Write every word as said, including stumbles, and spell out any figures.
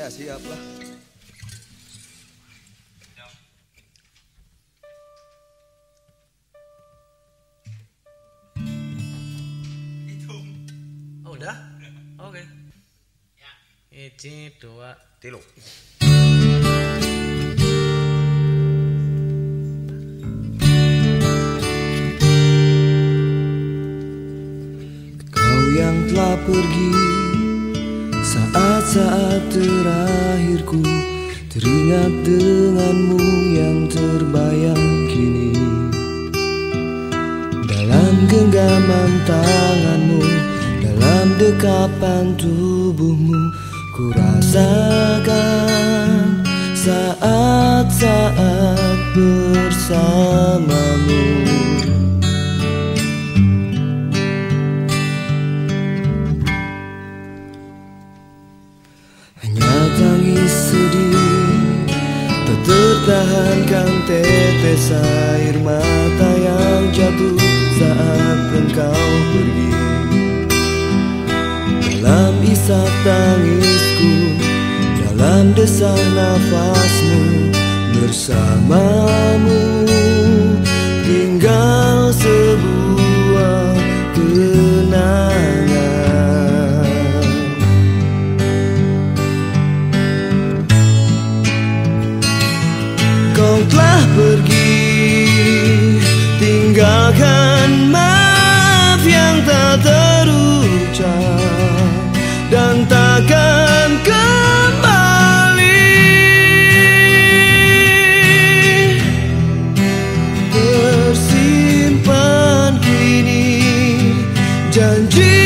Ya siap lah. Oh udah? Oke. Hiji, dua, tilu. Kau yang telah pergi saat-saat terakhirku, teringat denganmu yang terbayang kini. Dalam genggaman tanganmu, dalam dekapan tubuhmu, ku rasakan saat-saat bersamamu. Hanya tangis sedih, tak tertahankan tetes air mata yang jatuh saat engkau pergi. Dalam isak tangisku, dalam desah nafasmu, bersamamu tinggal sebuah kenangan. Kau telah pergi, tinggalkan maaf yang tak terucap dan takkan kembali. Tersimpan kini janji